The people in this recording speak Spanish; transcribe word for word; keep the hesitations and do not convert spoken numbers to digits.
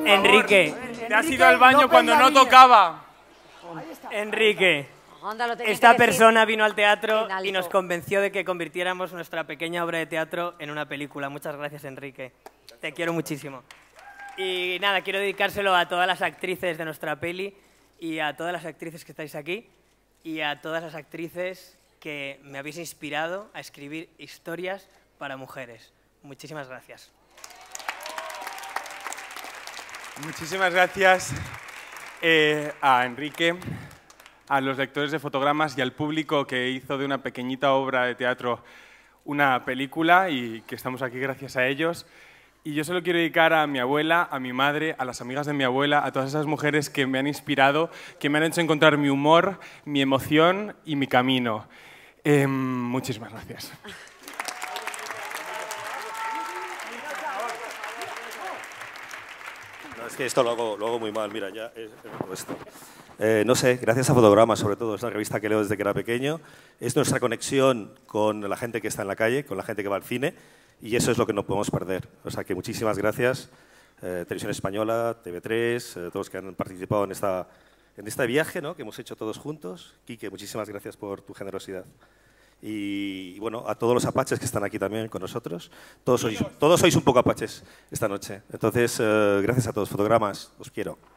Enrique. Te has ido al baño cuando no tocaba. Enrique. Onda, lo tenía Esta que decir persona vino al teatro en alto. y nos convenció de que convirtiéramos nuestra pequeña obra de teatro en una película. Muchas gracias, Enrique. Te quiero muchísimo. Y nada, quiero dedicárselo a todas las actrices de nuestra peli y a todas las actrices que estáis aquí y a todas las actrices que me habéis inspirado a escribir historias para mujeres. Muchísimas gracias. Muchísimas gracias eh, a Enrique, a los lectores de fotogramas y al público que hizo de una pequeñita obra de teatro una película y que estamos aquí gracias a ellos. Y yo se lo quiero dedicar a mi abuela, a mi madre, a las amigas de mi abuela, a todas esas mujeres que me han inspirado, que me han hecho encontrar mi humor, mi emoción y mi camino. Eh, muchísimas gracias. No, es que esto lo hago, lo hago muy mal, mira, ya he puesto. Eh, no sé, gracias a Fotogramas, sobre todo, es una revista que leo desde que era pequeño. Es nuestra conexión con la gente que está en la calle, con la gente que va al cine, y eso es lo que no podemos perder. O sea que muchísimas gracias, eh, Televisión Española, T V tres, eh, todos que han participado en, esta, en este viaje, ¿no?, que hemos hecho todos juntos. Quique, muchísimas gracias por tu generosidad. Y, y bueno, a todos los apaches que están aquí también con nosotros. Todos sois, todos sois un poco apaches esta noche. Entonces, eh, gracias a todos, Fotogramas, os quiero.